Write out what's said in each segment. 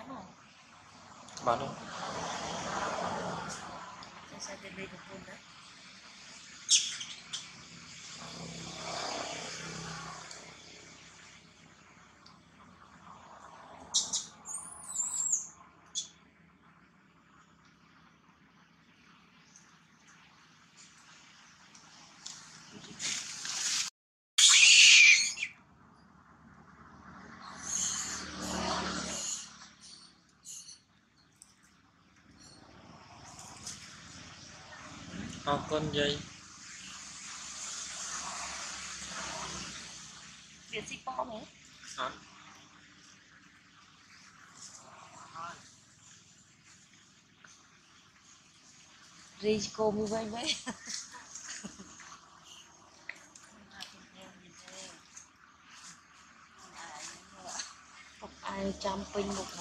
Mana? Saya beli di pun dah. Con dây. Việc xích bó mấy? Hả? Rich cô như vậy vậy. Ai jumping một mặt.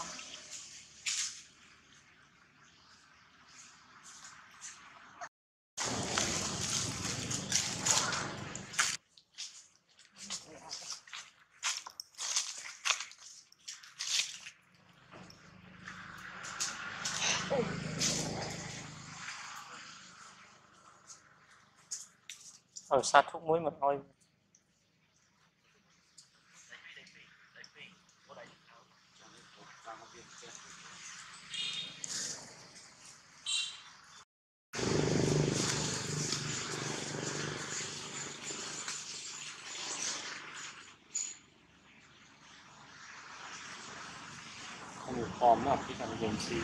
Ở sát thuốc muối mà thôi. Không còn mà khi cần dùng xí.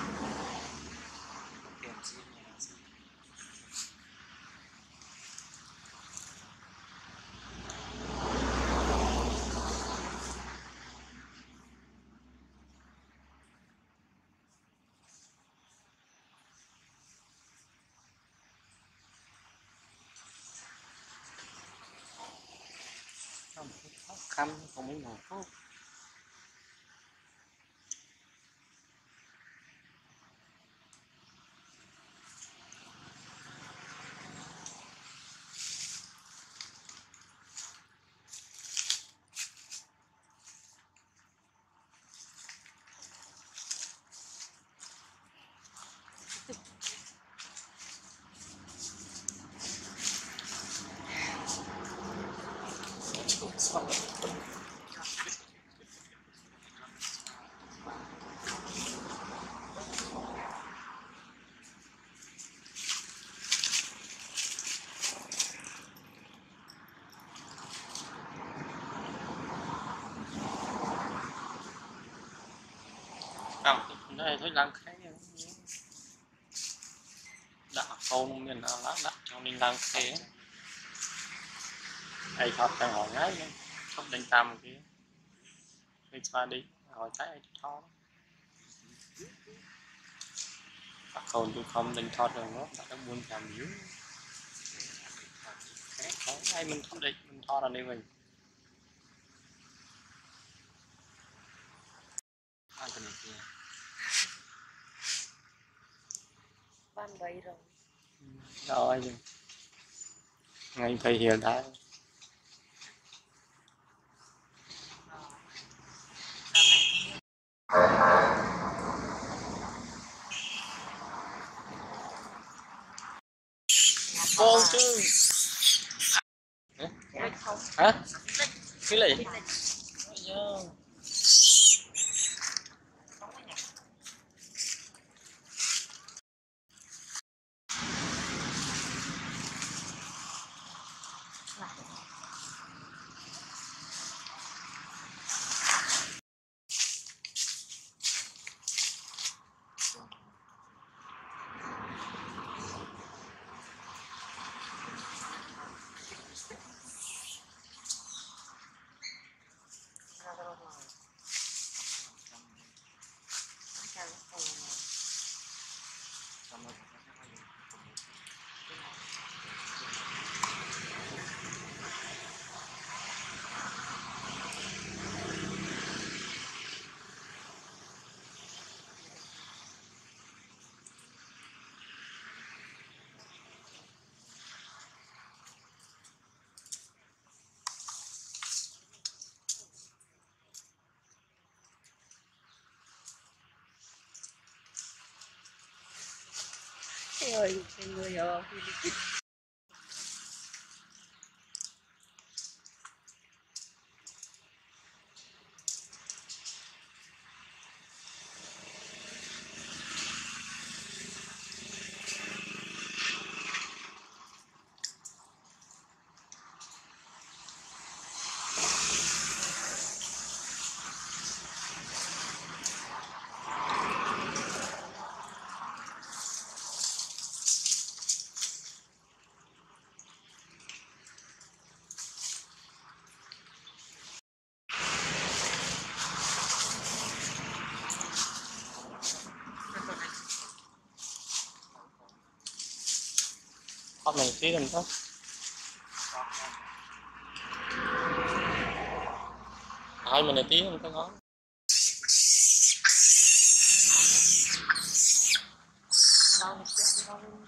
Khó khăn không mấy nào tốt. Đây thấy lang khé đã con mình lá đặt cho nên lang khé ai thọt đang hỏi ngay không đánh tam kia đi qua đi hỏi cái ai thọt con tôi không đánh thọt rồi nó đã buồn cảm yếu không ai mình thọt đi mình thọt là đi mình ai cái này kia Ban bấy rồi. Rồi ngay thầy hiểu đấy con chứ hả cái gì ơi cái người ở Hot này tí làm tốt. Hai mình này tí làm tốt đó. nó sẽ